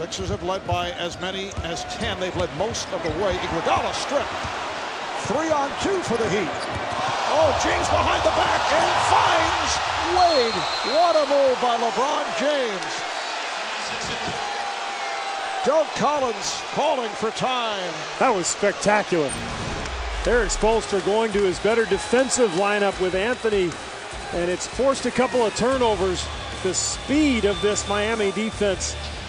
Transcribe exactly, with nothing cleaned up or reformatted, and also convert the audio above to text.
Sixers have led by as many as ten. They've led most of the way. Iguodala strip. Three on two for the Heat. Oh, James behind the back and finds Wade. What a move by LeBron James. Doug Collins calling for time. That was spectacular. Eric Spoelstra going to his better defensive lineup with Anthony, and it's forced a couple of turnovers. The speed of this Miami defense